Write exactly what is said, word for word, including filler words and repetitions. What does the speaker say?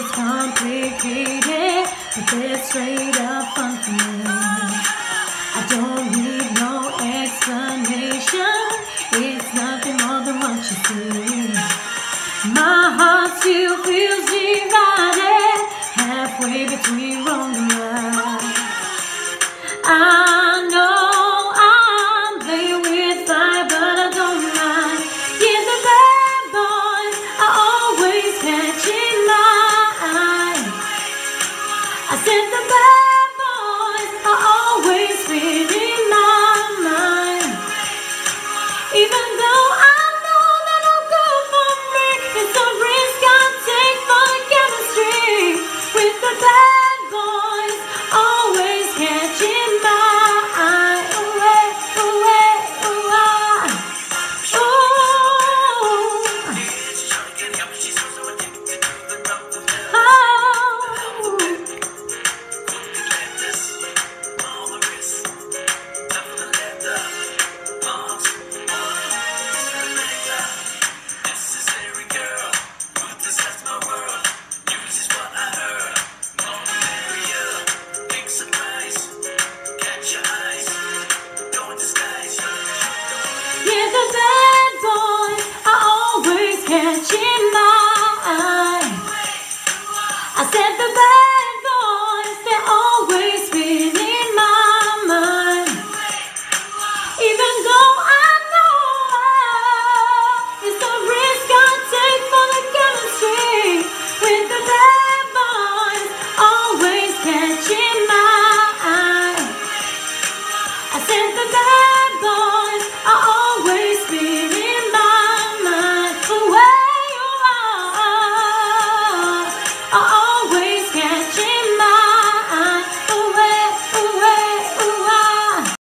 it's complicated, but they're straight up fun for me. I don't need no explanation. It's nothing more than what you see. My heart still feels divided, halfway between wrong and right. I know I'm playing with fire, but I don't mind. Yeah, the bad boys are always catching my eye. I said the bad boys are always spinning my mind. Even though I know that I'm good for me, it's a risk I take for the chemistry. With the bad boys always catching my eye. Away, away, away. Yeah, the bad boys are always catching my eye. I said the bad boys, they're always spinning my mind. Even though I know it's a risk I take for the chemistry. With the bad boys always catching